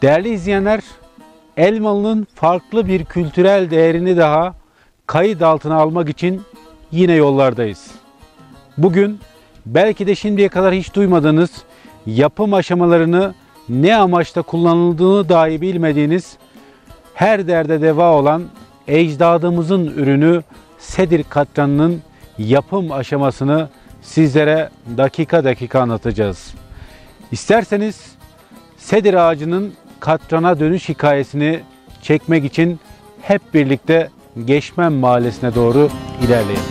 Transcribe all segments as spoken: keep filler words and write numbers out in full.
Değerli izleyenler, Elmalı'nın farklı bir kültürel değerini daha kayıt altına almak için yine yollardayız. Bugün belki de şimdiye kadar hiç duymadığınız, yapım aşamalarını ne amaçla kullanıldığını dahi bilmediğiniz, her derde deva olan ecdadımızın ürünü sedir katranının yapım aşamasını sizlere dakika dakika anlatacağız. İsterseniz sedir ağacının katrana dönüş hikayesini çekmek için hep birlikte Geçmen Mahallesi'ne doğru ilerleyelim.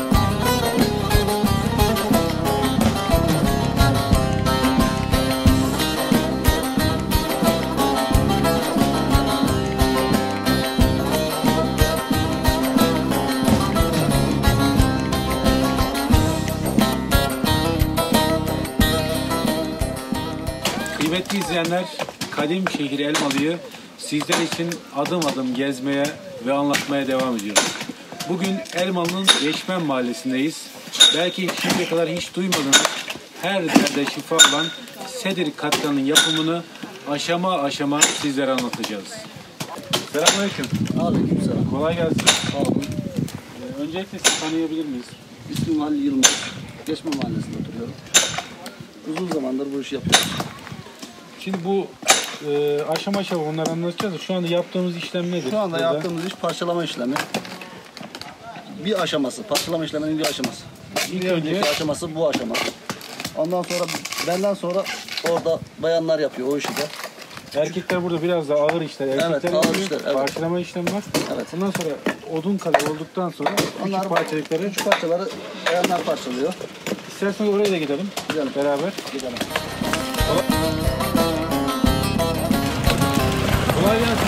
Kıymetli izleyenler, kadim şehir Elmalı'yı sizler için adım adım gezmeye ve anlatmaya devam ediyoruz. Bugün Elmalı'nın Geçmen Mahallesi'ndeyiz. Belki şimdiye kadar hiç duymadığınız, her derde şifa olan sedir katranın yapımını aşama aşama sizlere anlatacağız. Selamünaleyküm. Aleykümselam. Kolay gelsin. Sağ olun. Ee, öncelikle sizi tanıyabilir miyiz? İsmim Halil Yılmaz. Geçmen Mahallesi'nde oturuyorum. Uzun zamandır bu işi yapıyoruz. Şimdi bu e, aşama aşama bunları anlatacağız. Şu anda yaptığımız işlem nedir? Şu anda Burada? yaptığımız iş parçalama işlemi. Bir aşaması, parçalama işleminin bir aşaması. İlk Bir önceki önce aşaması bu aşama. Ondan sonra, benden sonra orada bayanlar yapıyor o işi de. erkekler burada biraz daha ağır işler. Erkekler Evet, ağır yapıyor, işler, evet. Parçalama işlemi var. Evet. Ondan sonra odun kadar olduktan sonra Onlar küçük parçalıkları. küçük parçaları bayanlar parçalıyor. İsterseniz oraya da gidelim. Gidelim. Beraber. Gidelim. Kolay gelsin.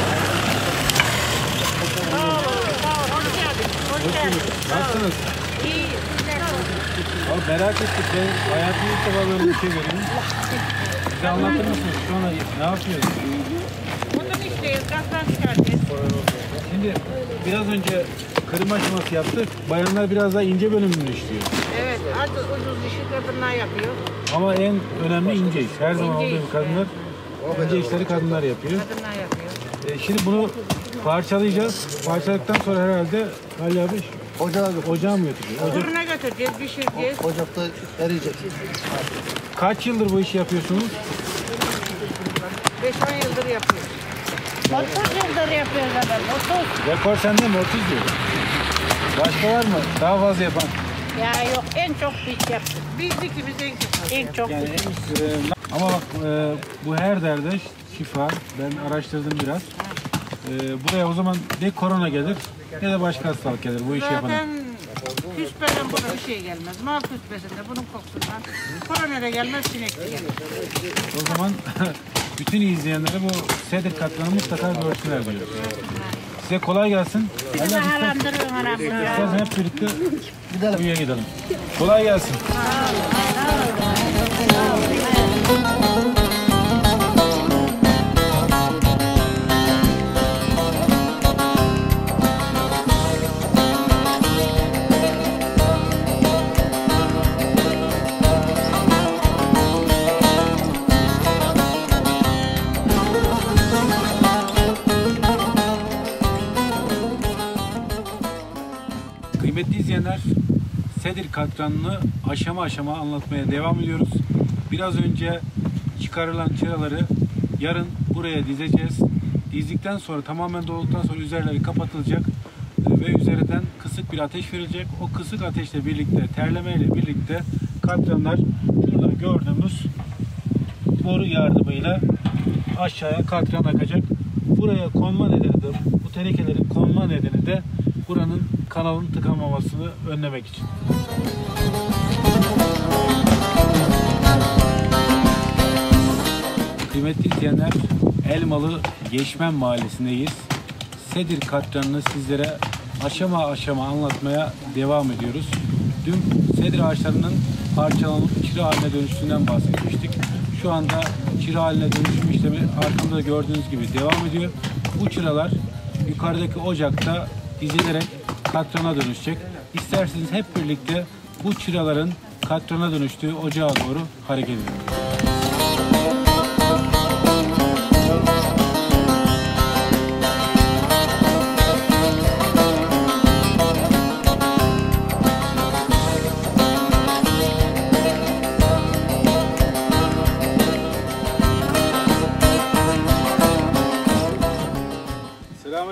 Sağ olun, sağ olun. Hoş geldin. Hoş geldin. Nasılsınız? İyi. Abi merak ettik. Ben hayatımda ilk defa böyle bir şey görüyorum. Bize anlatır mısınız? Şu anda ne yapıyorsunuz? Bunun işteyiz. Gazdan çıkartacağız. Şimdi biraz önce kırma aşaması yaptık. Bayanlar biraz daha ince bölümünü işliyor. Evet. Az ucuz işi kadınlar yapıyor. Ama en önemli ince iş. Her zaman İnce olduğu gibi iş, kadınlar, ince işleri kadınlar yapıyor. Kadınlar yapıyor. E, şimdi bunu parçalayacağız. Parçaladıktan sonra herhalde Ali abi Ocağa ocağa mı götürüyor? Ocak, Fırına götüreceğiz, pişireceğiz. Ocakta eriyecek. kaç yıldır bu işi yapıyorsunuz? beş on yıldır yapıyoruz. otuz yıldır yapıyoruz adam. otuz. Rekor sende mi? otuz diyor. Başka var mı? Daha fazla yapan. Ya yok, en çok biz yaptık. Biz ikimiz en çok. En çok. Yani en, e, ama bak e, bu her derde şifa. Ben araştırdım biraz. E, buraya o zaman ne korona gelir ne de başka hastalık gelir bu işi yapana. Zaten küspeden buna bir şey gelmez. Mal küspesinde bunun kokusundan korona da gelmez, sinek de gelmez. O zaman bütün izleyenlere bu sedir katranı mutlaka görsünler diyoruz. Size kolay gelsin. Bizi haramdırın haramdırın. İstersen hep birlikte gidelim. Kuyuya gidelim. Kolay gelsin. Kıymetli izleyenler, sedir katranını aşama aşama anlatmaya devam ediyoruz. Biraz önce çıkarılan çıraları yarın buraya dizeceğiz. Dizdikten sonra, tamamen dolduktan sonra üzerleri kapatılacak ve üzerinden kısık bir ateş verilecek. O kısık ateşle birlikte, terlemeyle birlikte katranlar şurada gördüğümüz boru yardımıyla aşağıya katran akacak. Buraya konma nedeni de, bu tenekelerin konma nedeni de buranın kanalın tıkanmamasını önlemek için. Kıymetli izleyenler, Elmalı Geçmen Mahallesi'ndeyiz. Sedir katranını sizlere aşama aşama anlatmaya devam ediyoruz. Dün sedir ağaçlarının parçalanıp çıra haline dönüştüğünden bahsetmiştik. Şu anda çıra haline dönüşüm işlemi arkamda gördüğünüz gibi devam ediyor. Bu çıralar yukarıdaki ocakta dizilerek katrana dönüşecek. İsterseniz hep birlikte bu çıraların katrana dönüştüğü ocağa doğru hareket edelim.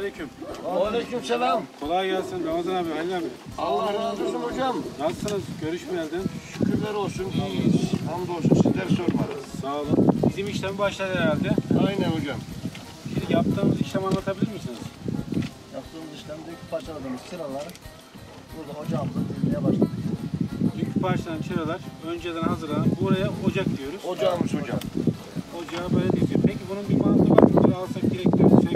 Selamünaleyküm. Aleykümselam. Kolay gelsin Ramazan abi, Halil abi. Allah razı olsun hocam. Nasılsınız? Görüşmeyelden. Şükürler olsun, iyiyiz. Hamdolsun, sizleri sormalı. Sağ olun. Bizim işlem başladı herhalde. Aynen hocam. Şimdi yaptığımız işlemi anlatabilir misiniz? Yaptığımız işlemdeki parçaladığımız sıraları burada ocağımızda dizmeye başladık. İlk parçalanan çıralar önceden hazırlanıp buraya ocak diyoruz. Ocağımız hocam. Ocağı böyle diziyor. Peki bunun bir mantığı var mı? Böyle alsak direkt dönsek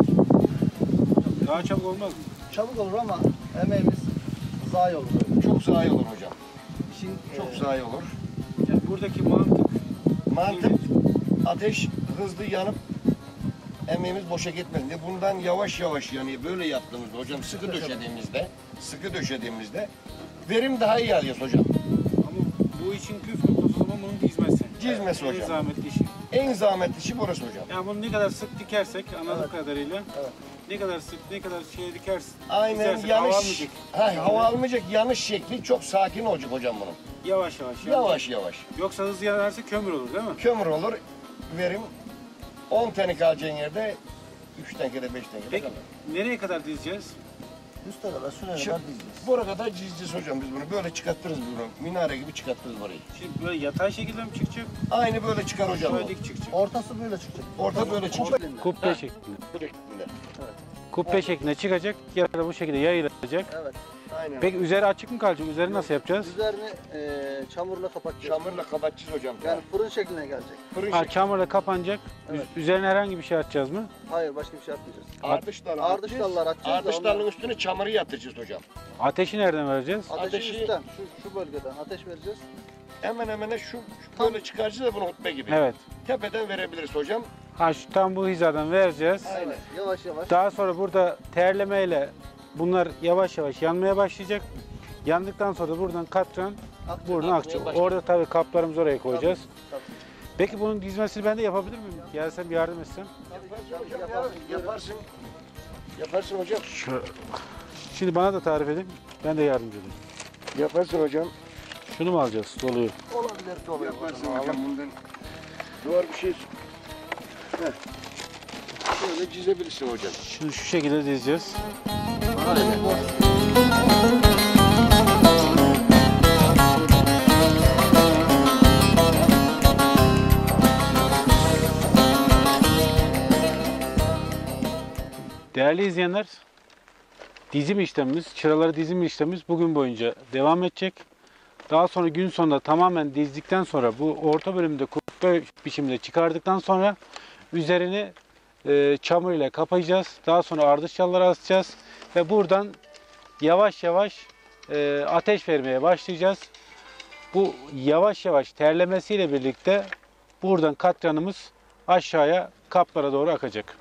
daha çabuk olmaz mı? Çabuk olur ama emeğimiz zayi olur. Çok zayi olur hocam. İşin Çok e, zayi olur. Yani buradaki mantık Mantık, ateş hızlı yanıp emeğimiz boşa gitmez. Bundan yavaş yavaş yani böyle yaptığımızda hocam sıkı döşediğimizde, sıkı döşediğimizde verim daha iyi alıyoruz hocam. ama bu işin püf noktası o zaman bunun dizmesi. Dizmesi En hocam. zahmetli işi. En zahmetli işi burası hocam. Yani bunu ne kadar sık dikersek anladığım Evet. kadarıyla Evet. ne kadar sık ne kadar şey dikersin. Aynen dizersek hava yanış, almayacak. ha, hava almayacak yanış şekli çok sakin olacak hocam bunun. Yavaş yavaş. yani. Yavaş yavaş. Yoksa hızlı yanarsa kömür olur değil mi? Kömür olur, verim on tane kalacağın yerde üç tenekede beş tenekede Peki kalır. nereye kadar dizeceğiz? üste kadar şuraya Şu- kadar dizeceğiz. Buraya kadar çizeceğiz hocam biz bunu. Böyle çıkartırız bunu. Minare gibi çıkartırız burayı. Şimdi böyle yatay şekilde mi çıkacak? Aynı böyle çıkar hocam. Şöyle bu. dik çıkacak. Ortası böyle çıkacak. Orta böyle çıkacak. Kubbe şeklinde. Bu şeklinde. Kubbe şeklinde çıkacak ya da bu şekilde yayılacak. Evet. Aynen. Peki üzeri açık mı kalacak? Üzeri nasıl yapacağız? Üzerini e, çamurla kapatacağız. Çamurla kapatacağız hocam. Yani fırın şekline gelecek. Fırın Ha, şekli. çamurla kapanacak. Evet. Üz- Üzerine herhangi bir şey atacağız mı? Hayır başka bir şey yapmayacağız. Ardış dalı Ardış atacağız. dallar atacağız da Ardış ondan- dalının üstüne çamuru yatıracağız hocam. Ateşi nereden vereceğiz? Ateşi, Ateşi- üstten, şu, şu bölgeden ateş vereceğiz. Hemen hemen şu, şu böyle çıkaracağız da bunu hutbe gibi. Evet. Tepeden verebiliriz hocam. Ha şu tam bu hizadan vereceğiz. Aynen. Yavaş yavaş. Daha sonra burada terlemeyle bunlar yavaş yavaş yanmaya başlayacak. Yandıktan sonra da buradan katran Akacak, buradan akmaya akacak. başlayacak. Orada tabii kaplarımızı oraya koyacağız. Tabii. Peki bunun dizmesini ben de yapabilir miyim? Gelsem yardım etsem. Hocam, yaparsın. Yaparsın. Yaparsın hocam. Şu, şimdi bana da tarif edin. Ben de yardımcı olayım. Yaparsın hocam. Şunu mu alacağız? Doluyu. Olabilir dolu. Yaparsın hocam bundan. Duvar bir şey. Heh. Şöyle çizebilirsin hocam. Şunu şu şekilde dizeceğiz. Değerli izleyenler, dizim işlemimiz, çıraları dizim işlemimiz bugün boyunca devam edecek. Daha sonra gün sonunda tamamen dizdikten sonra bu orta bölümde kubbe biçimde çıkardıktan sonra üzerini e, çamur ile kapayacağız. Daha sonra ardış çalları asacağız ve buradan yavaş yavaş e, ateş vermeye başlayacağız. Bu yavaş yavaş terlemesiyle birlikte buradan katranımız aşağıya kaplara doğru akacak.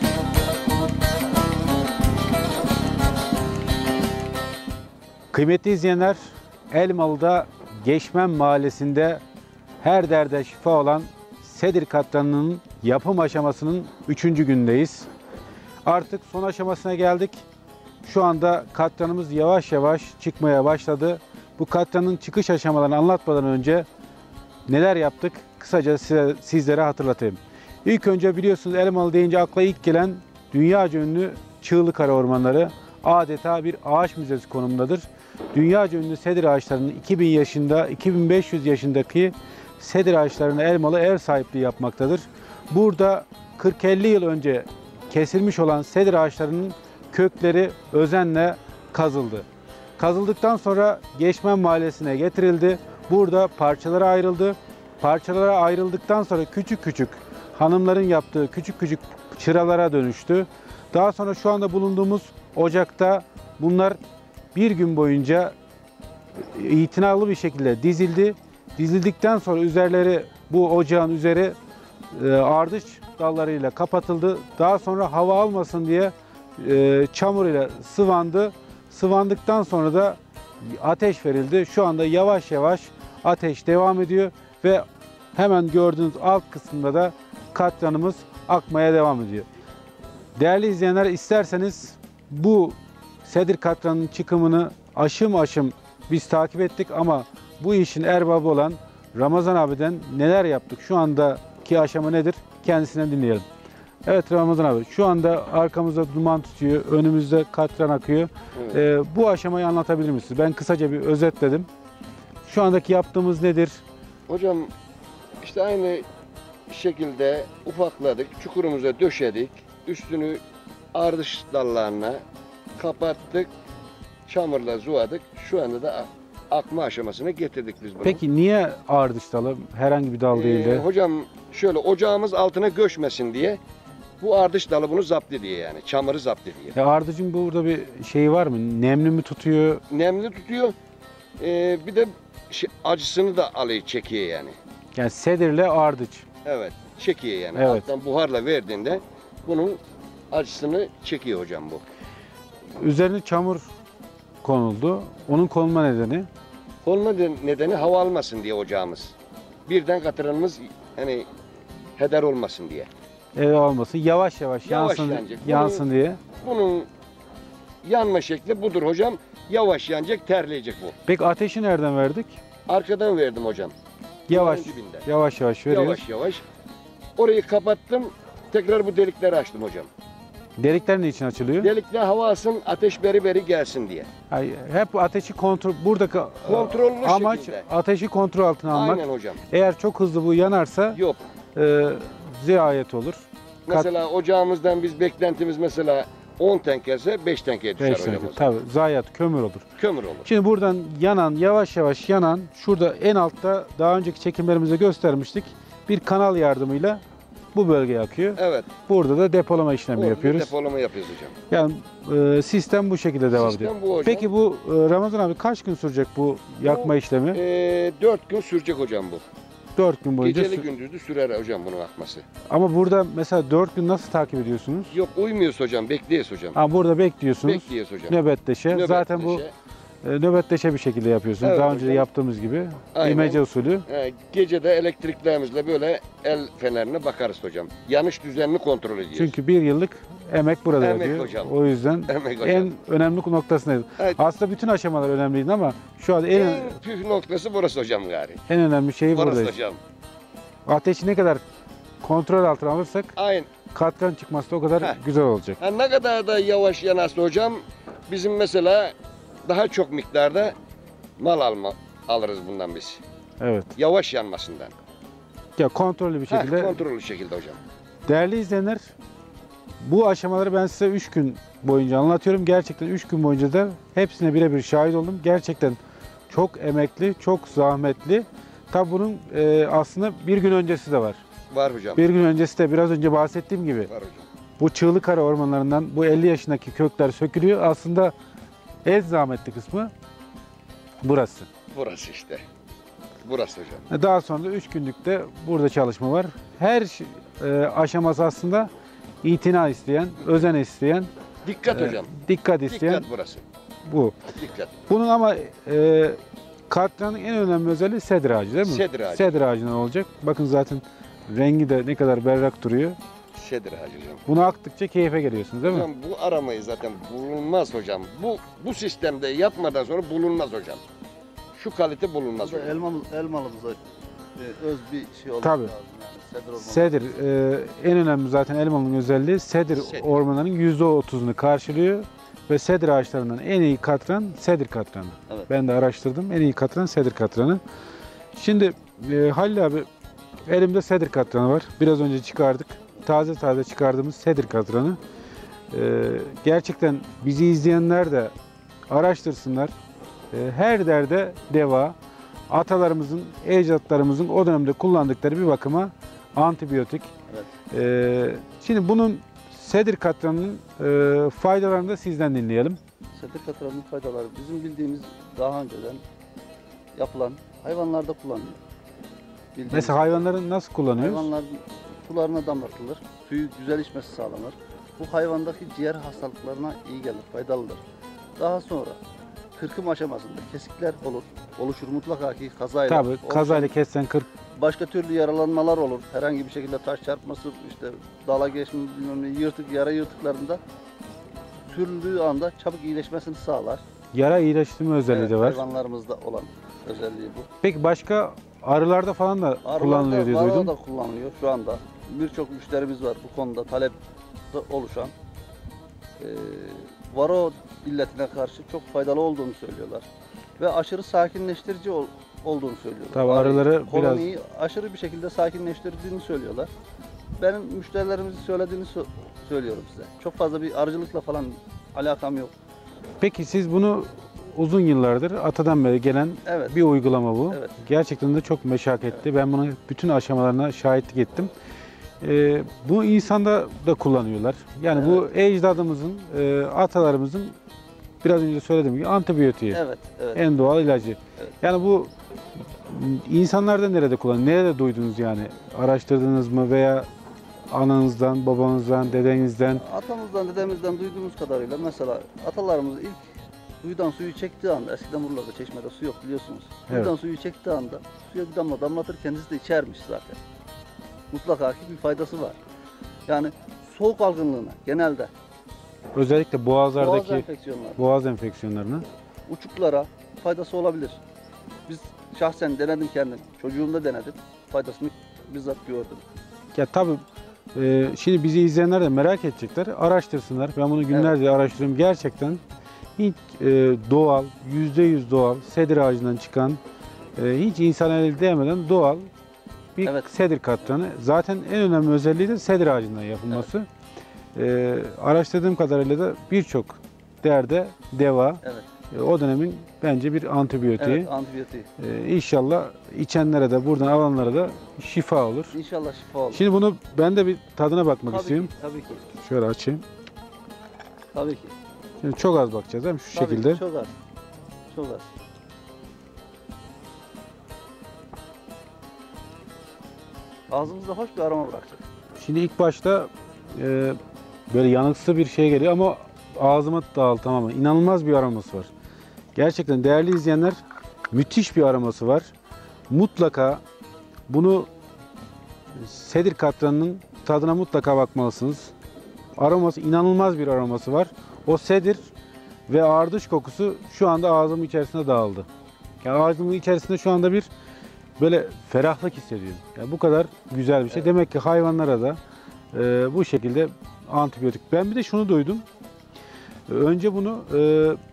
Kıymetli izleyenler, Elmalı'da Geçmen Mahallesi'nde her derde şifa olan sedir katranının yapım aşamasının üçüncü gündeyiz. Artık son aşamasına geldik. Şu anda katranımız yavaş yavaş çıkmaya başladı. Bu katranın çıkış aşamalarını anlatmadan önce neler yaptık kısaca size, sizlere hatırlatayım. İlk önce biliyorsunuz Elmalı deyince akla ilk gelen dünyaca ünlü Çığlıkara ormanları adeta bir ağaç müzesi konumundadır. Dünyaca ünlü sedir ağaçlarının iki bin yaşında, iki bin beş yüz yaşındaki sedir ağaçlarına Elmalı ev sahipliği yapmaktadır. Burada kırk elli yıl önce kesilmiş olan sedir ağaçlarının kökleri özenle kazıldı. Kazıldıktan sonra Geçmen Mahallesi'ne getirildi. Burada parçalara ayrıldı. Parçalara ayrıldıktan sonra küçük küçük hanımların yaptığı küçük küçük çıralara dönüştü. Daha sonra şu anda bulunduğumuz ocakta bunlar bir gün boyunca itinalı bir şekilde dizildi. Dizildikten sonra üzerleri bu ocağın üzeri e, ardış dallarıyla kapatıldı. Daha sonra hava almasın diye e, çamur ile sıvandı. Sıvandıktan sonra da ateş verildi. Şu anda yavaş yavaş ateş devam ediyor ve hemen gördüğünüz alt kısmında da katranımız akmaya devam ediyor. Değerli izleyenler, isterseniz bu sedir katranın çıkımını aşım aşım biz takip ettik ama bu işin erbabı olan Ramazan abiden neler yaptık, şu andaki aşama nedir kendisinden dinleyelim. Evet Ramazan abi, şu anda arkamızda duman tutuyor, önümüzde katran akıyor. Evet. Ee, bu aşamayı anlatabilir misiniz? Ben kısaca bir özetledim. Şu andaki yaptığımız nedir? Hocam işte aynı şekilde ufakladık, çukurumuza döşedik, üstünü ardış dallarına kapattık, çamurla zuvadık. Şu anda da akma aşamasına getirdik biz bunu. Peki niye ardış dalı? Herhangi bir dal değil Ee, de. hocam şöyle ocağımız altına göçmesin diye bu ardış dalı bunu zapt ediyor yani, çamuru zapt ediyor. Ya ardıcın burada bir şeyi var mı? Nemli mi tutuyor? Nemli tutuyor, ee, bir de şey, acısını da alıyor, çekiyor yani. Yani sedirle ardıç. Evet, çekiyor yani. Evet. Alttan buharla verdiğinde bunun acısını çekiyor hocam bu. Üzerine çamur konuldu. Onun konulma nedeni Olma nedeni hava almasın diye ocağımız. Birden katranımız hani heder olmasın diye. eve almasın. Yavaş yavaş, Yavaş yansın, yanacak. yansın Bunu- diye. Bunun yanma şekli budur hocam. Yavaş yanacak, terleyecek bu. Peki ateşi nereden verdik? Arkadan verdim hocam. Yavaş, Duvarın dibinden. yavaş yavaş veriyoruz. Yavaş yavaş. Orayı kapattım. Tekrar bu delikleri açtım hocam. Delikler ne için açılıyor? Delikler hava alsın, ateş beri beri gelsin diye. Hayır, hep ateşi kontrol, buradaki Kontrollü amaç şekilde. ateşi kontrol altına almak. Aynen hocam. Eğer çok hızlı bu yanarsa Yok. e, ziyaret olur. Kat- Mesela ocağımızdan biz beklentimiz mesela on tenkerse beş tenker düşer beş hocam. dakika. o zaman. Tabii zayiat, kömür olur. Kömür olur. Şimdi buradan yanan, yavaş yavaş yanan, şurada en altta daha önceki çekimlerimizde göstermiştik. Bir kanal yardımıyla bu bölgeye akıyor. Evet. Burada da depolama işlemi Orada yapıyoruz. depolama yapıyoruz hocam. Yani e, sistem bu şekilde devam Sistem ediyor. bu hocam. Peki bu e, Ramazan abi kaç gün sürecek bu yakma Bu, işlemi? Ee, dört gün sürecek hocam bu. dört gün boyunca. Geceli sü- gündüzlü sürer hocam bunun akması. Ama burada mesela dört gün nasıl takip ediyorsunuz? Yok uymuyoruz hocam, bekliyoruz hocam. Ha, burada bekliyorsunuz. Bekliyoruz hocam. Nöbetleşe. Nöbetleşe. Zaten bu e, nöbetleşe bir şekilde yapıyorsunuz. Evet Daha önce de hocam. yaptığımız gibi. Aynen. İmece usulü. He, gece de elektriklerimizle böyle el fenerine bakarız hocam. Yanış düzenini kontrol ediyoruz. Çünkü bir yıllık emek burada Emek yapıyor. hocam. O yüzden Emek hocam. en önemli noktasındayız. Evet. Aslında bütün aşamalar önemliydi ama şu an en, En püf noktası burası hocam gari. en önemli şey Burası buradayız. hocam. Ateşi ne kadar kontrol altına alırsak Aynen. katran çıkması da o kadar Heh. güzel olacak. Ha, ne kadar da yavaş yanarsa hocam bizim mesela daha çok miktarda mal alma alırız bundan biz. Evet. Yavaş yanmasından. Ya kontrollü bir Heh, şekilde. kontrollü şekilde hocam. Değerli izleyenler, bu aşamaları ben size üç gün boyunca anlatıyorum. Gerçekten üç gün boyunca da hepsine birebir şahit oldum. Gerçekten çok emekli, çok zahmetli. Tabi bunun e, aslında bir gün öncesi de var. Var hocam. Bir gün öncesi de biraz önce bahsettiğim gibi Var hocam. bu Çığlıkara ormanlarından bu elli yaşındaki kökler sökülüyor. Aslında en zahmetli kısmı burası. Burası işte. Burası hocam. Daha sonra da üç günlükte burada çalışma var. Her ş- e, aşaması aslında itina isteyen, özen isteyen, Dikkat e, hocam. dikkat isteyen Dikkat burası. bu. Dikkat. Bunun ama e, katranın en önemli özelliği sedir ağacı değil mi? Sedir ağacı. Sedir ağacından olacak. Bakın zaten rengi de ne kadar berrak duruyor. Sedir ağacı hocam. Bunu aktıkça keyfe geliyorsunuz değil mi? Hocam bu aramayı zaten bulunmaz hocam. Bu bu sistemde yapmadan sonra bulunmaz hocam. Şu kalite bulunmaz Burada hocam. elmamız, elmalımıza e, öz bir şey olması Tabii. lazım yani. Sedir olması. Sedir e, en önemli zaten elmanın özelliği sedir, Sedir. ormanlarının yüzde otuzunu karşılıyor ve sedir ağaçlarından en iyi katran sedir katranı. Evet. Ben de araştırdım. En iyi katran sedir katranı. Şimdi e, Halil abi elimde sedir katranı var. Biraz önce çıkardık. Taze taze çıkardığımız sedir katranı. E, gerçekten bizi izleyenler de araştırsınlar. E, her derde deva. Atalarımızın, ecdatlarımızın o dönemde kullandıkları bir bakıma antibiyotik. Evet. E, şimdi bunun sedir katranının e, faydalarını da sizden dinleyelim. Sedir katranın faydaları bizim bildiğimiz daha önceden yapılan hayvanlarda kullanılıyor. Bildiğimiz Mesela hayvanları nasıl kullanıyoruz? hayvanların sularına damlatılır. Suyu güzel içmesi sağlanır. Bu hayvandaki ciğer hastalıklarına iyi gelir, faydalıdır. Daha sonra kırkım aşamasında kesikler olur. Oluşur mutlaka ki kazayla. Tabii oluşan kazayla kessen kırk. Başka türlü yaralanmalar olur. Herhangi bir şekilde taş çarpması, işte dala geçme, bilmem ne, yırtık, yara yırtıklarında sürüldüğü anda çabuk iyileşmesini sağlar. Yara iyileştirme özelliği Evet, de var. hayvanlarımızda olan özelliği bu. Peki başka arılarda falan da Arılarda, kullanılıyor diye arılarda duydum. da kullanılıyor şu anda. birçok müşterimiz var bu konuda talep oluşan. Ee, varo illetine karşı çok faydalı olduğunu söylüyorlar. Ve aşırı sakinleştirici ol, olduğunu söylüyorlar. Tabii arıları biraz koloniyi aşırı bir şekilde sakinleştirdiğini söylüyorlar. Benim müşterilerimizin söylediğini sö- söylüyorum size. Çok fazla bir arıcılıkla falan alakam yok. Peki siz bunu uzun yıllardır atadan beri gelen Evet. bir uygulama bu. Evet. Gerçekten de çok meşakkatli. Ben bunun bütün aşamalarına şahitlik ettim. Ee, bu insanda da kullanıyorlar. Yani bu ecdadımızın, e, atalarımızın biraz önce söylediğim gibi antibiyotiği. Evet, evet. En doğal ilacı. Evet. Yani bu insanlarda nerede kullanıyor? Nerede duydunuz yani? Araştırdınız mı veya ananızdan, babanızdan, dedenizden? Atamızdan, dedemizden duyduğumuz kadarıyla mesela atalarımız ilk kuyudan suyu çektiği anda, eskiden buralarda çeşmede su yok biliyorsunuz. Kuyudan Evet. suyu çektiği anda suya bir damla damlatır, kendisi de içermiş zaten. Mutlaka ki bir faydası var. Yani soğuk algınlığına genelde, Özellikle boğazlardaki boğaz enfeksiyonları, boğaz enfeksiyonlarına. uçuklara faydası olabilir. Biz şahsen denedim kendim, çocuğumda denedim. Faydasını bizzat gördüm. Ya tabii e, şimdi bizi izleyenler de merak edecekler. Araştırsınlar. Ben bunu günlerce araştırıyorum. Gerçekten hiç e, doğal, yüzde yüz doğal sedir ağacından çıkan, e, hiç insan eli değmeden doğal bir Evet. sedir katranı. Zaten en önemli özelliği de sedir ağacından yapılması. E, araştırdığım kadarıyla da birçok derde deva. Evet, E, o dönemin bence bir antibiyotiği. evet antibiyotik. E, inşallah içenlere de buradan alanlara da şifa olur. İnşallah şifa olur. Şimdi bunu ben de bir tadına bakmak tabii istiyorum. ki, tabii ki, Şöyle açayım. tabii ki. Şimdi çok az bakacağız değil mi? Şu Tabii şekilde. ki, çok az, çok az. Ağzımızda hoş bir aroma bırakacak. Şimdi ilk başta e, böyle yanıksı bir şey geliyor ama ağzıma dağıldı ama inanılmaz bir aroması var. Gerçekten değerli izleyenler müthiş bir aroması var. Mutlaka bunu sedir katranının tadına mutlaka bakmalısınız. Aroması inanılmaz bir aroması var. O sedir ve ardış kokusu şu anda ağzımın içerisine dağıldı. Yani ağzımın içerisinde şu anda bir böyle ferahlık hissediyorum. Yani bu kadar güzel bir şey. Evet. Demek ki hayvanlara da e, bu şekilde antibiyotik. Ben bir de şunu duydum. E, Önce bunu e,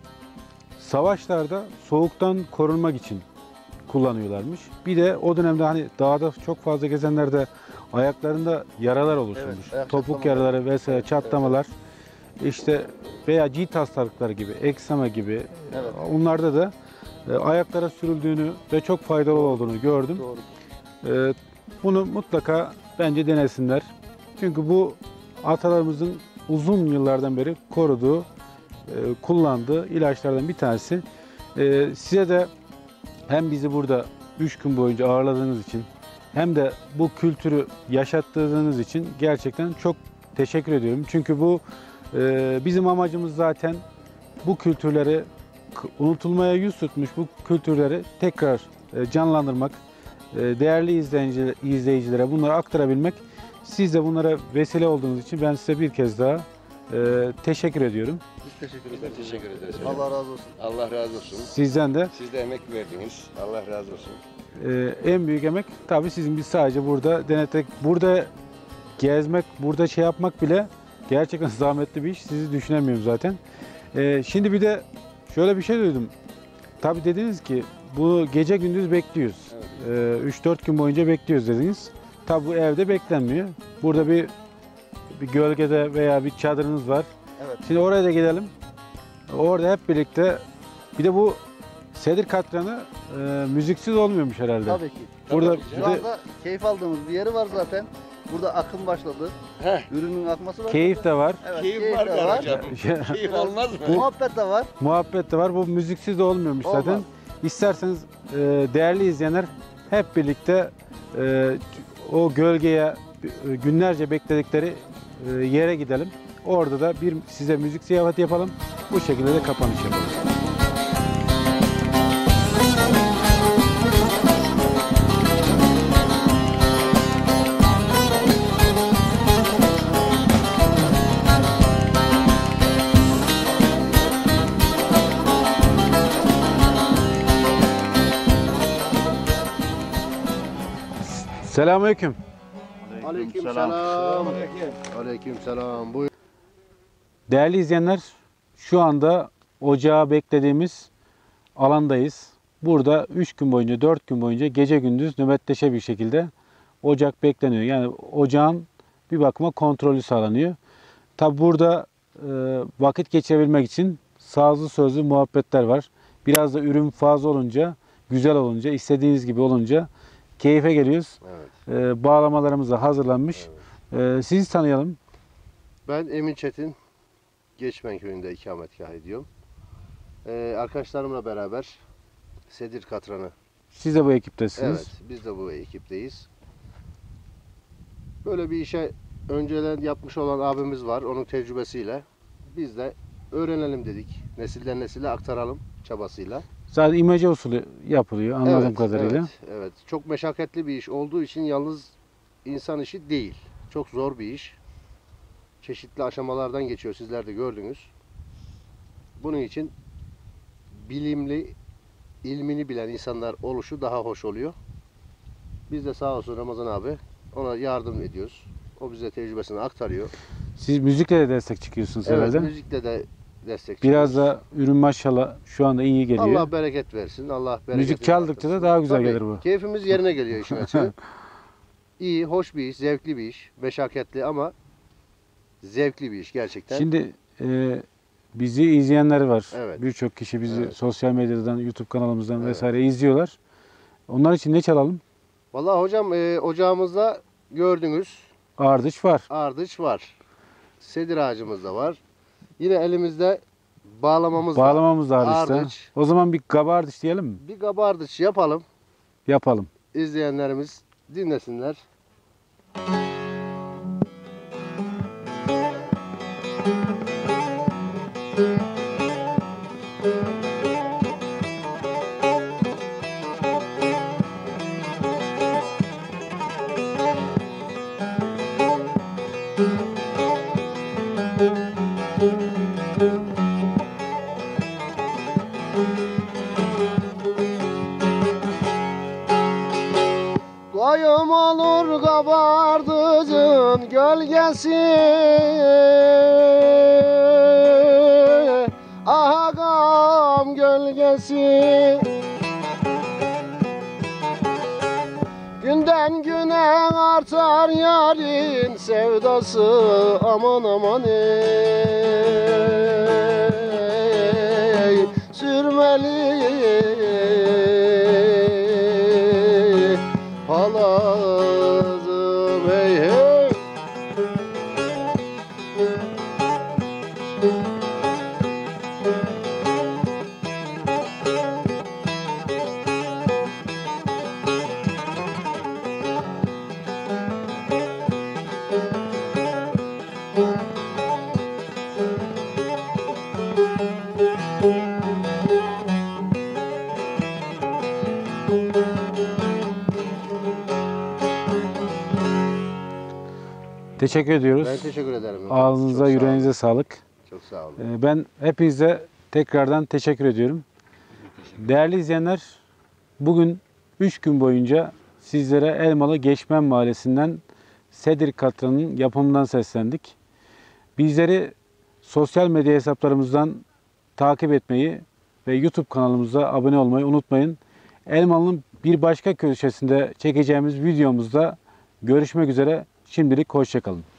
savaşlarda soğuktan korunmak için kullanıyorlarmış. Bir de o dönemde hani dağda çok fazla gezenlerde ayaklarında yaralar oluşturmuş. Evet, ayak Topuk çatlamaları. yaraları vesaire Evet, çatlamalar. İşte veya cilt hastalıkları gibi, eksema gibi. Evet. Onlarda da e, ayaklara sürüldüğünü ve çok faydalı olduğunu gördüm. Doğru. E, bunu mutlaka bence denesinler. Çünkü bu atalarımızın uzun yıllardan beri koruduğu, e, kullandığı ilaçlardan bir tanesi. E, size de hem bizi burada üç gün boyunca ağırladığınız için hem de bu kültürü yaşattırdığınız için gerçekten çok teşekkür ediyorum. Çünkü bu e, bizim amacımız zaten bu kültürleri, k- unutulmaya yüz tutmuş bu kültürleri tekrar e, canlandırmak, e, değerli izleyici, izleyicilere bunları aktarabilmek. Siz de bunlara vesile olduğunuz için ben size bir kez daha e, teşekkür ediyorum. Biz teşekkür Biz de ederiz. teşekkür ederiz. Allah razı olsun. Allah razı olsun. Sizden de Siz de emek verdiniz. Allah razı olsun. e, en büyük emek tabii sizin. Biz sadece burada denetek, burada gezmek, burada şey yapmak bile gerçekten zahmetli bir iş. Sizi düşünemiyorum zaten. E, şimdi bir de şöyle bir şey duydum. Tabii dediniz ki bu gece gündüz bekliyoruz. üç dört gün boyunca bekliyoruz dediniz. Tabii bu evde beklenmiyor. Burada bir bir gölgede veya bir çadırınız var. Evet. Şimdi oraya da gidelim. Orada hep birlikte bir de bu sedir katranı e, müziksiz olmuyormuş herhalde. Tabii ki. Burada Tabii ki. bir Şu de anda keyif aldığımız bir yeri var zaten. Burada akım başladı. Heh. Ürünün akması var. keyif de var. Evet, Keyif var de galiba hocam. Keyif olmaz mı? Muhabbet de var. Muhabbet de var. Bu müziksiz de olmuyormuş Olmaz. zaten. İsterseniz e, değerli izleyenler hep birlikte e, o gölgeye e, günlerce bekledikleri e, yere gidelim. Orada da bir size müzik ziyafeti yapalım. Bu şekilde de kapanış yapalım. Selamünaleyküm. Aleykümselam. Aleykümselam. Buyur. Değerli izleyenler, şu anda ocağı beklediğimiz alandayız. Burada üç gün boyunca, dört gün boyunca gece gündüz nöbetleşe bir şekilde ocak bekleniyor. Yani ocağın bir bakıma kontrolü sağlanıyor. Tabi burada e, vakit geçirebilmek için sazlı sözlü muhabbetler var. Biraz da ürün fazla olunca, güzel olunca, istediğiniz gibi olunca keyfe geliyoruz. Evet. E, bağlamalarımız da hazırlanmış. E, sizi tanıyalım. Ben Emin Çetin. Geçmen köyünde ikametgah ediyorum. Ee, arkadaşlarımla beraber Sedir Katranı. Siz de bu ekiptesiniz. Evet, biz de bu ekipteyiz. Böyle bir işe önceden yapmış olan abimiz var. Onun tecrübesiyle biz de öğrenelim dedik. Nesilden nesile aktaralım çabasıyla. Zaten imece usulü yapılıyor anladığım Evet, kadarıyla. Evet, evet. Çok meşakkatli bir iş olduğu için yalnız insan işi değil. Çok zor bir iş. Çeşitli aşamalardan geçiyor. Sizler de gördünüz. Bunun için bilimli, ilmini bilen insanlar oluşu daha hoş oluyor. Biz de sağ olsun Ramazan abi ona yardım ediyoruz. O bize tecrübesini aktarıyor. Siz müzikle de destek çıkıyorsunuz Evet, herhalde. müzikle de destek Biraz çıkıyoruz. da ürün maşallah şu anda iyi geliyor. Allah bereket versin. Allah bereket Müzik çaldıkça da daha güzel gelir bu. Keyfimiz yerine geliyor işin açığı. İyi, hoş bir iş, zevkli bir iş. Meşakkatli ama zevkli bir iş gerçekten. Şimdi e, bizi izleyenler var. Evet. Birçok kişi bizi Evet. sosyal medyadan, YouTube kanalımızdan Evet. vesaire izliyorlar. Onlar için ne çalalım? Vallahi hocam e, ocağımızda gördünüz Ardıç var. ardıç var. Sedir ağacımız da var. Yine elimizde bağlamamız var. Bağlamamız da ardıçta. Ardıç. O zaman bir kaba ardıç diyelim mi? Bir kaba ardıç yapalım. Yapalım. İzleyenlerimiz dinlesinler. Koyum olur kabardıcın gölgesi, ağam gölgesi. Günden güne artar yarın sevdası, aman aman ey sürmeli palazım hey hey. Teşekkür ediyoruz. Ben teşekkür ederim. Ağzınıza, Çok sağ olun. yüreğinize sağlık. Çok sağ olun. Ee, Ben hepinize tekrardan teşekkür ediyorum. Değerli izleyenler, bugün üç gün boyunca sizlere Elmalı Geçmen Mahallesi'nden Sedir Katranı'nın yapımından seslendik. Bizleri sosyal medya hesaplarımızdan takip etmeyi ve YouTube kanalımıza abone olmayı unutmayın. Elmalı'nın bir başka köşesinde çekeceğimiz videomuzda görüşmek üzere. Şimdilik hoşça kalın.